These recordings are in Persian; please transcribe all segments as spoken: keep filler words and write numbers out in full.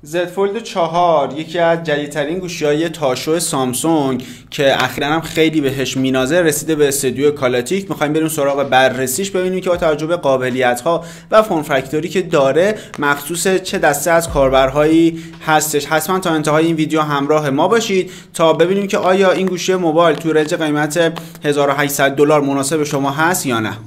زد فولد چهار یکی از جدیدترین گوشی‌های تاشو سامسونگ که اخیراً هم خیلی بهش مینازه رسیده به استودیو کالاتیک. می‌خوایم بریم سراغ بررسیش ببینیم که با توجه به قابلیت‌ها و فرم فاکتوری که داره مخصوص چه دسته از کاربرهایی هستش. حتما تا انتهای این ویدیو همراه ما باشید تا ببینیم که آیا این گوشی موبایل تو رنج قیمت هزار و هشتصد دلار مناسب شما هست یا نه.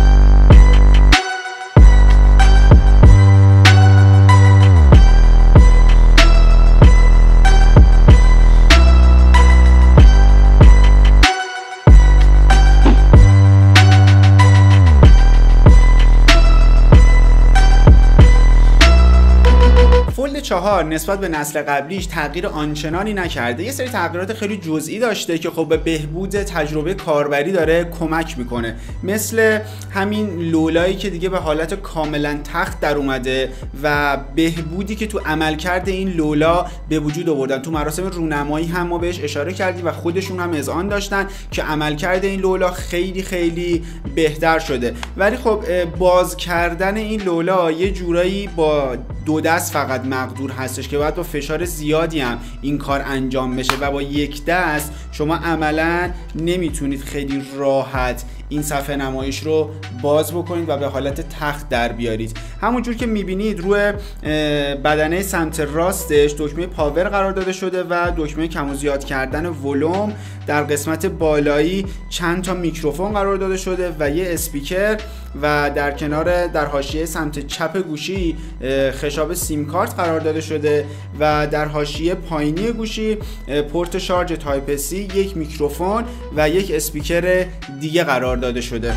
فولد چهار نسبت به نسل قبلیش تغییر آنچنانی نکرده. یه سری تغییرات خیلی جزئی داشته که خب به بهبود تجربه کاربری داره کمک میکنه، مثل همین لولایی که دیگه به حالت کاملا تخت در اومده و بهبودی که تو عملکرد این لولا به وجود آوردن. تو مراسم رونمایی هم ما بهش اشاره کردیم و خودشون هم اذعان داشتن که عملکرد این لولا خیلی خیلی بهتر شده. ولی خب باز کردن این لولا یه جورایی با دو دست فقط مقدور هستش که باید با فشار زیادی هم این کار انجام بشه و با یک دست شما عملا نمیتونید خیلی راحت این صفحه نمایش رو باز بکنید و به حالت تخت در بیارید. همونجور که میبینید روی بدنه سمت راستش دکمه پاور قرار داده شده و دکمه کم و زیاد کردن ولوم. در قسمت بالایی چند تا میکروفون قرار داده شده و یه اسپیکر و در کنار در حاشیه سمت چپ گوشی خشاب سیم کارت قرار داده شده و در حاشیه پایینی گوشی پورت شارژ تایپ سی، یک میکروفون و یک اسپیکر دیگه قرار داده شده.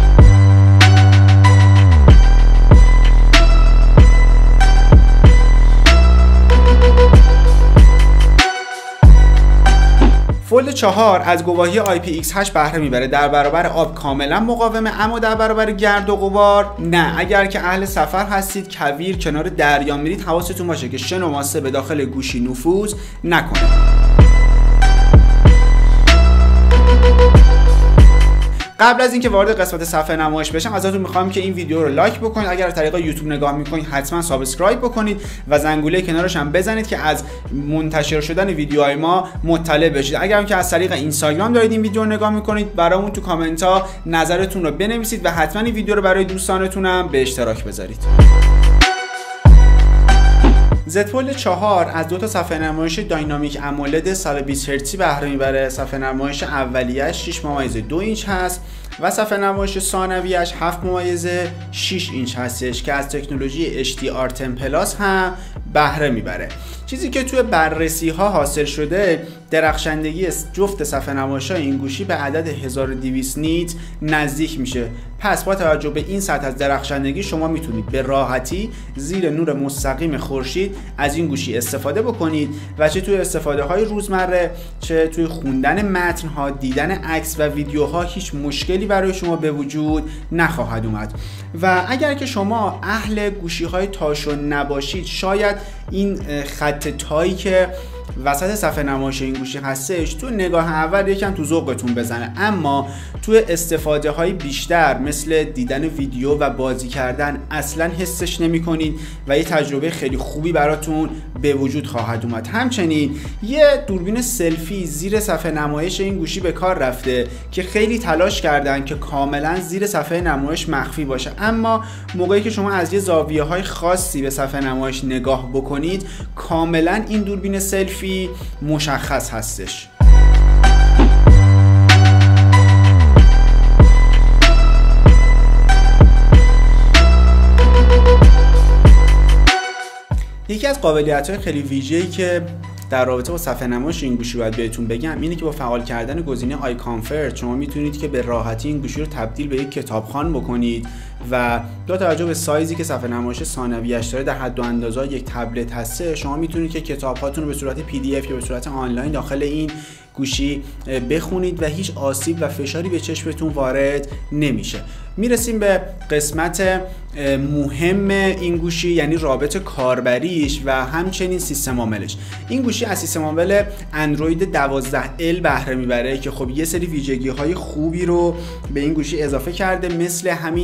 فولد چهار از گواهی آی پی ایکس هشت بهره میبره. در برابر آب کاملا مقاومه، اما در برابر گرد و غبار نه. اگر که اهل سفر هستید، کویر، کنار دریا میرید، حواستون باشه که شن و ماسه به داخل گوشی نفوذ نکنه. قبل از اینکه وارد قسمت صفحه نمایش بشم ازتون میخوام که این ویدیو رو لایک بکنید. اگر از طریق یوتیوب نگاه میکنید حتما سابسکرایب بکنید و زنگوله کنارش هم بزنید که از منتشر شدن ویدیوهای ما مطلع بشید. اگر هم که از طریق اینستاگرام دارید این ویدیو رو نگاه میکنید، برامون تو کامنت ها نظرتون رو بنویسید و حتما این ویدیو رو برای دوستانتون هم به اشتراک بذارید. زد فولد چهار از دو تا صفحه نمایش داینامیک امولد صد و بیست هرتزی بهره میبره. صفحه نمایش اولیه‌اش شش ممیز دو اینچ هست و صفحه نمایش ثانویه‌اش هفت ممیز شش اینچ هستش که از تکنولوژی اچ دی آر ده پلاس هم بهره میبره. چیزی که توی بررسی ها حاصل شده، درخشندگی جفت صفحه نمایش‌های این گوشی به عدد هزار و دویست نیت نزدیک میشه. پس با توجه به این سطح از درخشندگی شما میتونید به راحتی زیر نور مستقیم خورشید از این گوشی استفاده بکنید و چه توی استفاده های روزمره، چه توی خوندن متن ها، دیدن عکس و ویدیوها هیچ مشکلی برای شما به وجود نخواهد اومد. و اگر که شما اهل گوشی های تاشو نباشید، شاید این خط تایی که وسط صفحه نمایش این گوشی هستش تو نگاه اول یکم تو ذوقتون بزنه، اما تو استفاده های بیشتر مثل دیدن ویدیو و بازی کردن اصلا حسش نمی کنید و یه تجربه خیلی خوبی براتون به وجود خواهد اومد. همچنین یه دوربین سلفی زیر صفحه نمایش این گوشی به کار رفته که خیلی تلاش کردن که کاملا زیر صفحه نمایش مخفی باشه، اما موقعی که شما از یه زاویه های خاصی به صفحه نمایش نگاه بکنید کاملا این دوربین سلفی مشخص هستش. یکی از قابلیت‌های خیلی ویژه‌ای که در رابطه با صفحه نمایش این گوشی باید بهتون بگم اینه که با فعال کردن گزینه آی کامفورت شما میتونید که به راحتی این گوشی رو تبدیل به یک کتابخوان بکنید و با توجه به سایزی که صفحه نمایش ثانویه‌اش داره در حد و اندازه یک تبلت هسته، شما میتونید که کتاب‌هاتون رو به صورت پی دی اف یا به صورت آنلاین داخل این گوشی بخونید و هیچ آسیب و فشاری به چشمتون وارد نمیشه. میرسیم به قسمت مهم این گوشی، یعنی رابط کاربریش و همچنین سیستم عاملش. این گوشی از سیستم عامل اندروید دوازده ال بهره میبره که خب یه سری ویژگی های خوبی رو به این گوشی اضافه کرده، مثل همین تسکین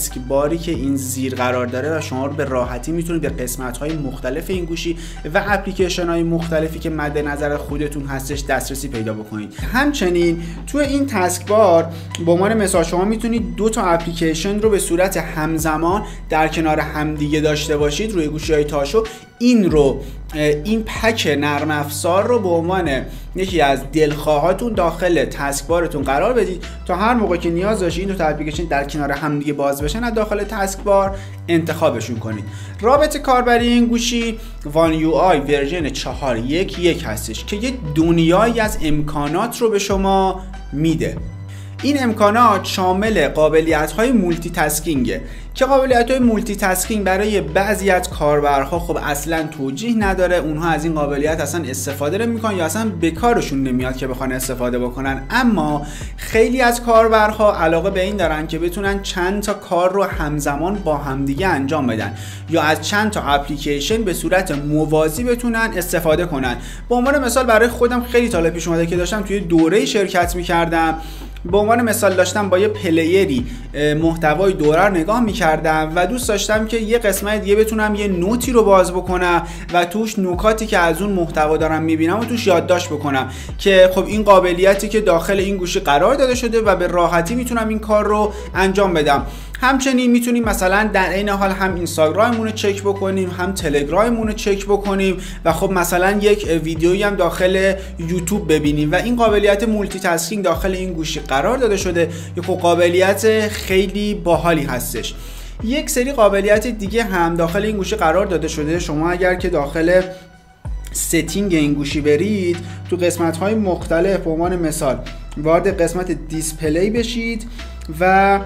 تاسک باری که این زیر قرار داره و شما رو به راحتی میتونید به قسمت‌های مختلف این گوشی و اپلیکیشن‌های مختلفی که مد نظر خودتون هستش دسترسی پیدا بکنید. همچنین تو این تاسک بار به عنوان مثال شما میتونید دو تا اپلیکیشن رو به صورت همزمان در کنار همدیگه داشته باشید روی گوشی‌های تاشو. این رو این پک نرم افزار رو به عنوان یکی از دلخواهاتون داخل تاسک بارتون قرار بدید تا هر موقع که نیاز داشتید این دو تا اپلیکیشن در کنار هم دیگه باز بشن از داخل تاسک بار انتخابشون کنید. رابط کاربری این گوشی وان یو آی ورژن چهار یک یک هستش که یه دنیایی از امکانات رو به شما میده. این امکانات شامل قابلیت‌های مولتی تاسکینگه که قابلیت‌های مولتی تاسکینگ برای بعضی از کاربرها خب اصلا توجیه نداره، اونها از این قابلیت اصلا استفاده نمی‌کنن یا اصلا به کارشون نمیاد که بخوان استفاده بکنن. اما خیلی از کاربرها علاقه به این دارن که بتونن چند تا کار رو همزمان با همدیگه انجام بدن یا از چند تا اپلیکیشن به صورت موازی بتونن استفاده کنن. به عنوان مثال برای خودم خیلی تا پیش اومده که داشتم توی دوره شرکت می‌کردم، به عنوان مثال داشتم با یه پلیری محتوای دوره رو نگاه می‌کردم و دوست داشتم که یه قسمت دیگه بتونم یه نوتی رو باز بکنم و توش نکاتی که از اون محتوا دارم می‌بینم و توش یادداشت بکنم که خب این قابلیتی که داخل این گوشی قرار داده شده و به راحتی میتونم این کار رو انجام بدم. همچنین میتونیم مثلا در این حال هم اینستاگراممون رو چک بکنیم هم تلگراممون رو چک بکنیم و خب مثلا یک ویدیویی هم داخل یوتیوب ببینیم و این قابلیت مولتی تاسکینگ داخل این گوشی قرار داده شده که خب قابلیت خیلی باحالی هستش. یک سری قابلیت دیگه هم داخل این گوشی قرار داده شده. شما اگر که داخل ستینگ این گوشی برید تو قسمت‌های مختلف به عنوان مثال وارد قسمت دیسپلی بشید و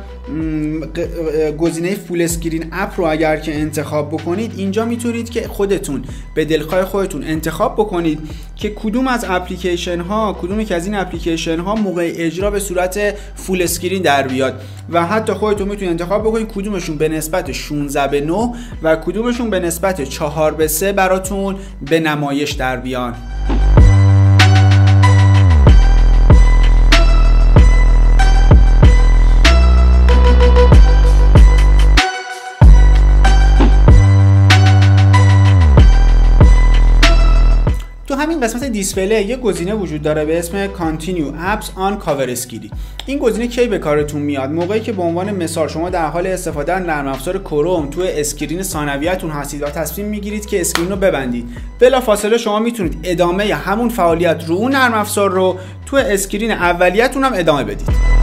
گزینه فول اسکرین اپ رو اگر که انتخاب بکنید اینجا میتونید که خودتون به دلخواه خودتون انتخاب بکنید که کدوم از اپلیکیشن ها کدومی که از این اپلیکیشن ها موقع اجرا به صورت فول اسکرین در بیاد و حتی خودتون میتونید انتخاب بکنید کدومشون به نسبت شانزده به نه و کدومشون به نسبت چهار به سه براتون به نمایش در بیان. تو همین قسمت دیسپلی یک گزینه وجود داره به اسم Continue Apps on Cover Screen. این گزینه کی به کارتون میاد؟ موقعی که به عنوان مثال شما در حال استفاده از نرم افزار کروم تو اسکرین ثانویه‌تون هستید و تصمیم میگیرید که اسکرین رو ببندید. بلافاصله شما میتونید ادامه همون فعالیت رو اون نرم افزار رو تو اسکرین اولیه‌تون هم ادامه بدید.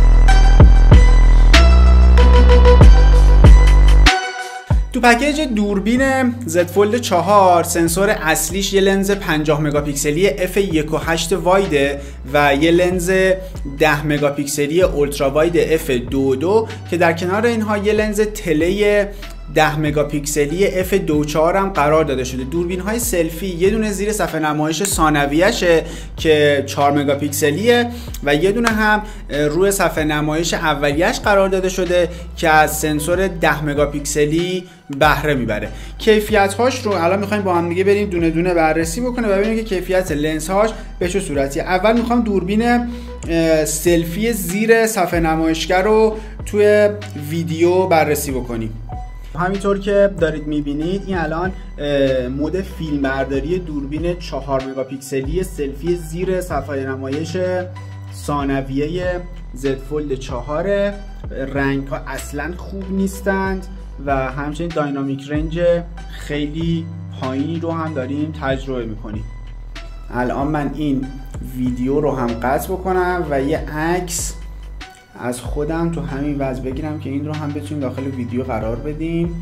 تو پکیج دوربین زد فولد چهار سنسور اصلیش یه لنز پنجاه مگاپیکسلی اف یک و هشت وایده و یه لنز ده مگاپیکسلی اولترا واید اف دو و دو که در کنار اینها یه لنز تله ده مگاپیکسلی اف دو و چهار هم قرار داده شده. دوربین های سلفی یه دونه زیر صفحه نمایش ثانویه‌شه که چهار مگاپیکسلیه و یه دونه هم روی صفحه نمایش اولیه‌اش قرار داده شده که از سنسور ده مگاپیکسلی بهره میبره. کیفیت هاش رو الان میخوایم با هم دیگه بریم دونه دونه بررسی بکنه و ببینیم که کیفیت لنز هاش به چه صورتیه. اول میخوام دوربین سلفی زیر صفحه نمایشگر رو توی ویدیو بررسی بکنیم. همینطور که دارید میبینید این الان مود فیلم برداری دوربین چهار مگاپیکسلی سلفی زیر صفحه نمایش ثانویه زد فولد چهار. رنگ ها اصلا خوب نیستند و همچنین داینامیک رنج خیلی پایینی رو هم داریم تجربه میکنیم. الان من این ویدیو رو هم قطع بکنم و یه عکس از خودم تو همین وضع بگیرم که این رو هم بتونیم داخل ویدیو قرار بدیم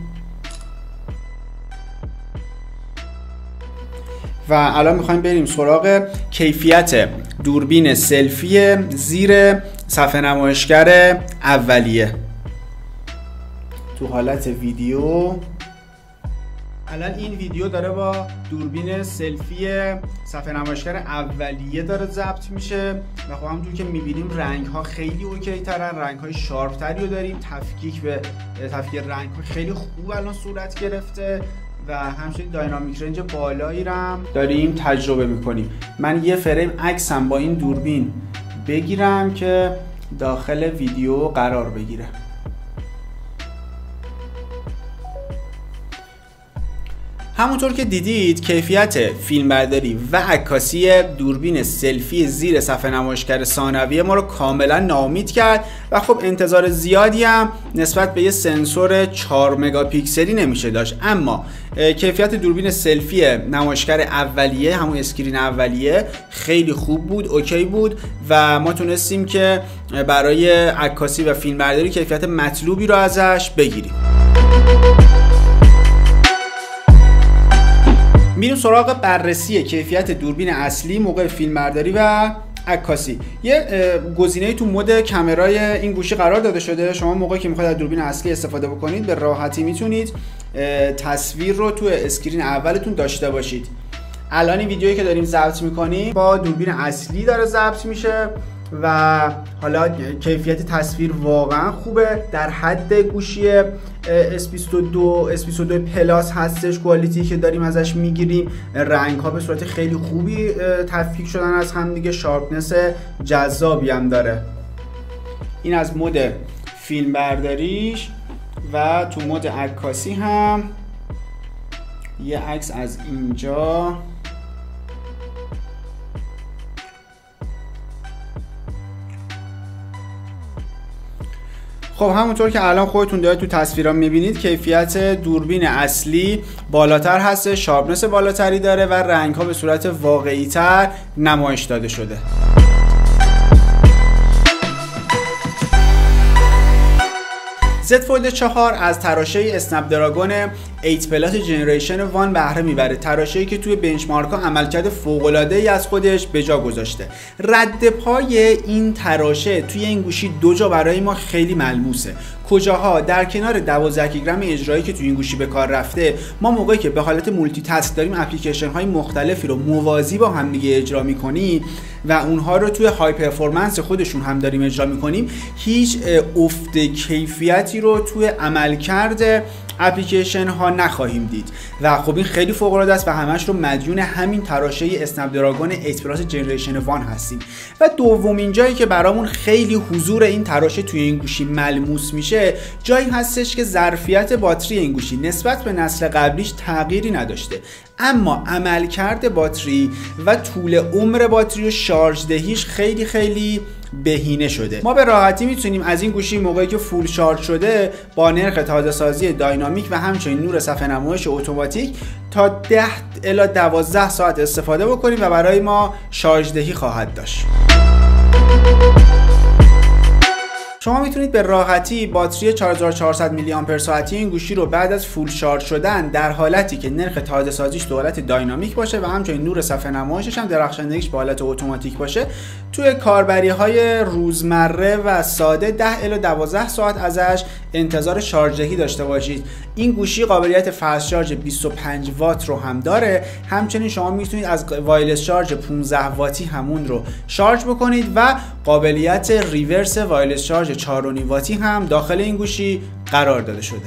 و الان میخوایم بریم سراغ کیفیت دوربین سلفی زیر صفحه نمایشگر اولیه. تو حالت ویدیو الان این ویدیو داره با دوربین سلفی صفحه نمایشگر اولیه داره ضبط میشه و خب همونجور که میبینیم رنگ ها خیلی اوکی ترن، رنگ های شارپ تری رو داریم، تفکیک به تفکیک رنگ ها خیلی خوب الان صورت گرفته و همچنین داینامیک رنج بالایی رو هم داریم تجربه میکنیم. من یه فریم عکسم با این دوربین بگیرم که داخل ویدیو قرار بگیره. همونطور که دیدید کیفیت فیلمبرداری و عکاسی دوربین سلفی زیر صفحه نمایشگر ثانویه ما رو کاملا ناامید کرد و خب انتظار زیادی هم نسبت به یه سنسور چهار مگاپیکسلی نمیشه داشت. اما کیفیت دوربین سلفی نمایشگر اولیه، همون اسکرین اولیه، خیلی خوب بود، اوکی بود و ما تونستیم که برای عکاسی و فیلمبرداری کیفیت مطلوبی رو ازش بگیریم. میریم سراغ بررسی کیفیت دوربین اصلی موقع فیلمبرداری و عکاسی. یه گزینه‌ای تو مود کامرای این گوشی قرار داده شده. شما موقعی که میخواید از دوربین اصلی استفاده بکنید به راحتی میتونید تصویر رو تو اسکرین اولتون داشته باشید. الان این ویدیویی که داریم ضبط میکنیم با دوربین اصلی داره ضبط میشه و حالا کیفیت تصویر واقعا خوبه، در حد گوشی اس بیست و دو اس بیست و دو پلاس هستش. کوالیتی که داریم ازش میگیریم، رنگ ها به صورت خیلی خوبی تفکیک شدن از هم دیگه، شارپنس جذابی هم داره. این از مود فیلم برداریش و تو مود عکاسی هم یه عکس از اینجا خب همونطور که الان خودتون دارید تو تصویرها میبینید کیفیت دوربین اصلی بالاتر هست، شارپنس بالاتری داره و رنگ ها به صورت واقعی تر نمایش داده شده. زد فولد چهار از تراشه اسنپ دراگون هشت پلاس جنریشن یک بهره میبره، تراشه‌ای که توی بنچمارک ها عملکرد فوق‌العاده‌ای از خودش به جا گذاشته. رد پای این تراشه توی این گوشی دو جا برای ما خیلی ملموسه. کجاها؟ در کنار دوازده گیگرم اجرایی که توی این گوشی به کار رفته، ما موقعی که به حالت مولتی تاسک داریم اپلیکیشن های مختلفی رو موازی با هم دیگه اجرا می‌کنیم و اونها رو توی های پرفورمنس خودشون هم داریم اجرا می‌کنیم، هیچ افت کیفیتی رو توی عملکرد اپلیکیشن ها نخواهیم دید و خب این خیلی فوق العاده است و همش رو مدیون همین تراشه اسنپ دراگون هشت پلاس جنریشن یک هستیم. و دومین جایی که برامون خیلی حضور این تراشه توی این گوشی ملموس میشه، جایی هستش که ظرفیت باتری این گوشی نسبت به نسل قبلیش تغییری نداشته، اما عملکرد باتری و طول عمر باتری و شارژ دهیش خیلی خیلی بهینه شده. ما به راحتی میتونیم از این گوشی موقعی که فول شارژ شده با نرخ تازه سازی داینامیک و همچنین نور صفحه نمایش اتوماتیک تا ده الی دوازده ساعت استفاده بکنیم و برای ما شارژ دهی خواهد داشت. شما میتونید به راحتی باتری چهار هزار و چهارصد میلی آمپر ساعتی این گوشی رو بعد از فول شارژ شدن در حالتی که نرخ تازه سازیش به حالت داینامیک باشه و همچنین نور صفحه نمایشش هم درخشندگیش به حالت اتوماتیک باشه، توی کاربری های روزمره و ساده ده الی دوازده ساعت ازش انتظار شارژ دهی داشته باشید. این گوشی قابلیت فست شارژ بیست و پنج وات رو هم داره، همچنین شما میتونید از وایرلس شارژ پانزده واتی همون رو شارژ بکنید و قابلیت ریورس وایرلس شارژ چهار و نیم واتی هم داخل این گوشی قرار داده شده.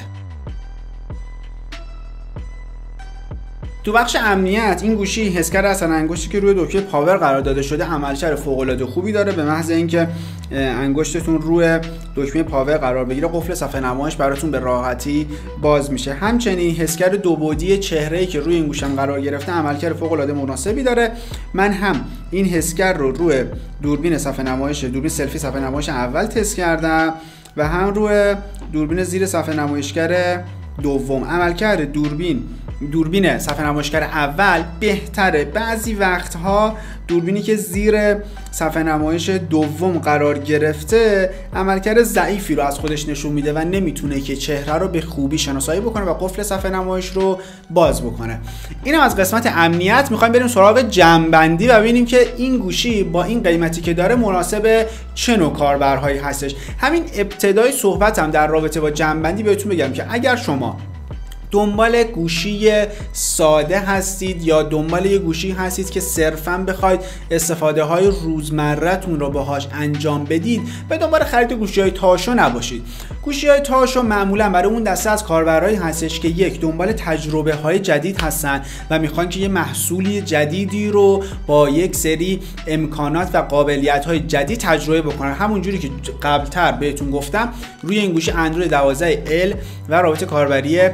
تو بخش امنیت این گوشی حسگر اثر انگشتی که روی دکمه پاور قرار داده شده عملکرد فوق‌العاده خوبی داره. به محض اینکه انگشتتون روی دکمه پاور قرار بگیره قفل صفحه نمایش براتون به راحتی باز میشه. همچنین حسگر دو بعدی چهره‌ای که روی این گوشم قرار گرفته عملکرد فوق‌العاده مناسبی داره. من هم این حسگر رو روی دوربین صفحه نمایش دوربین سلفی صفحه نمایش اول تست کردم و هم روی دوربین زیر صفحه نمایشگر دوم. عملکرد دوربین دوربین صفحه نمایشگر اول بهتره. بعضی وقتها دوربینی که زیر صفحه نمایش دوم قرار گرفته عملکرد ضعیفی رو از خودش نشون میده و نمیتونه که چهره رو به خوبی شناسایی بکنه و قفل صفحه نمایش رو باز بکنه. اینم از قسمت امنیت. میخوایم بریم سراغ جمع‌بندی و ببینیم که این گوشی با این قیمتی که داره مناسب چه نوع کاربرهایی هستش. همین ابتدای صحبتم در رابطه با جمع‌بندی بهتون بگم که اگر شما دنبال گوشی ساده هستید یا دنبال یه گوشی هستید که صرفاً بخواید استفاده های روزمره‌تون رو باهاش انجام بدید، به دنبال خرید گوشی های تاشو نباشید. گوشی های تاشو معمولاً برای اون دسته از کاربرایی هستش که یک دنبال تجربه های جدید هستن و میخوان که یه محصولی جدیدی رو با یک سری امکانات و قابلیت های جدید تجربه بکنن. همونجوری که قبلتر بهتون گفتم روی این گوشی اندروید دوازده ال و رابط کاربری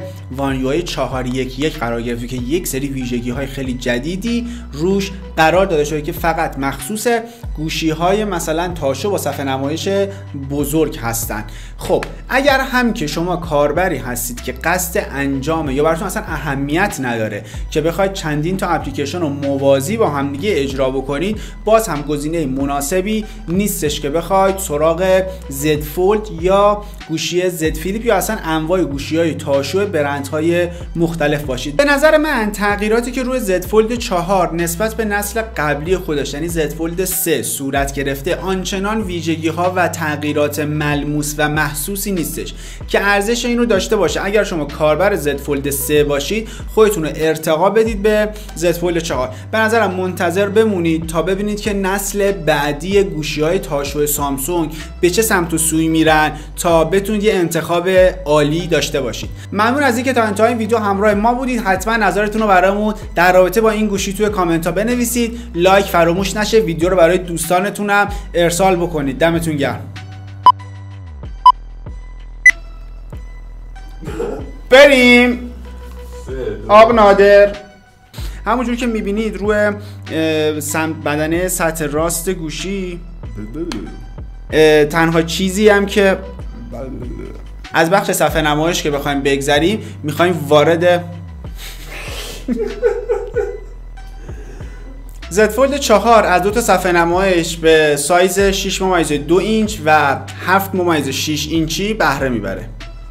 آن یو آی چهار یک یک قرار گرفته که یک سری ویژگی های خیلی جدیدی روش قرار داده شده که فقط مخصوص گوشی های مثلا تاشو با صفحه نمایش بزرگ هستن. خب اگر هم که شما کاربری هستید که قصد انجام یا براتون اصلا اهمیت نداره که بخواید چندین تا اپلیکیشن رو موازی با هم دیگه اجرا بکنید، باز هم گزینه مناسبی نیستش که بخواید سراغ زد فولد یا گوشی زد فلیپ یا اصلا انواع گوشی‌های تاشو برندهای مختلف باشید. به نظر من تغییراتی که روی زد فولد چهار نسبت به نسل قبلی خودش یعنی زد فولد سه صورت گرفته آنچنان ویژگی‌ها و تغییرات ملموس و محسوسی نیستش که ارزش این رو داشته باشه اگر شما کاربر زد فولد سه باشید خودتون رو ارتقا بدید به زد فولد چهار. به نظرم منتظر بمونید تا ببینید که نسل بعدی گوشی‌های تاشو سامسونگ به چه سمت و سوی میرن تا بتونید یه انتخاب عالی داشته باشید. ممنون از اینکه تا انتهای ویدیو همراه ما بودید. حتما نظرتون رو برامون در رابطه با این گوشی توی کامنت ها بنویسید. لایک فراموش نشه. ویدیو رو برای دوستانتونم ارسال بکنید. دمتون گرم. بریم. آب نادر. همونجور که میبینید روی بدنه سطح راست گوشی تنها چیزی هم که از بخش صفحه نمایش که بخوایم بگذریم میخوایم وارد زد فولد چهار از دو تا صفحه نمایش به سایز شش ممیز دو اینچ و هفت ممیز شش اینچی بهره میبره.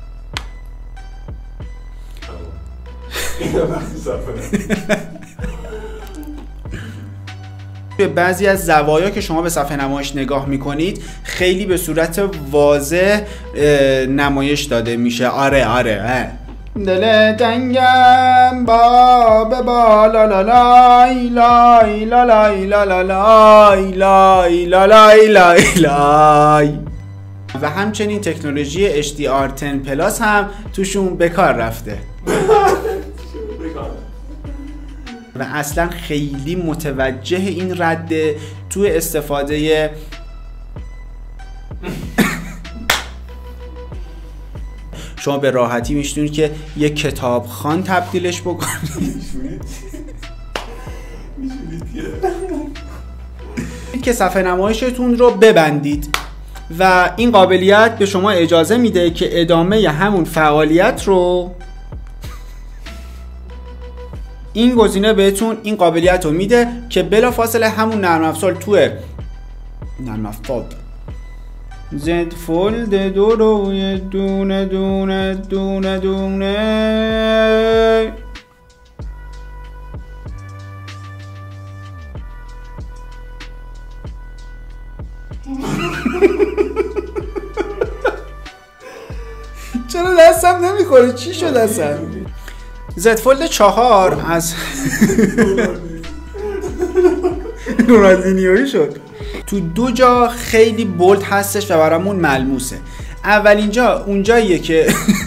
به بعضی از زوایا که شما به صفحه نمایش نگاه میکنید خیلی به صورت واضح نمایش داده میشه. آره آره دل تنگم با به بالا لا لای لای لا لای لا لا لای لای لا لای لای لای. و همچنین تکنولوژی اچ دی آر ده پلاس هم توشون به کار رفته و اصلا خیلی متوجه این رده تو استفاده شما به راحتی میشتونید که یک کتابخوان تبدیلش بکنید که صفحه نمایشتون رو ببندید و این قابلیت به شما اجازه میده که ادامه همون فعالیت رو این گزینه بهتون این قابلیت رو میده که بلافاصله همون نرم افزار توی نرم افزار زد فولد دو روی دونه دونه دونه دونه چرا دستم نمیخوره؟ چی شد اصلا؟ زد فولد چهار از رونالدینیویی شد. تو دو جا خیلی بولد هستش و برامون ملموسه. اولین جا اونجاییه که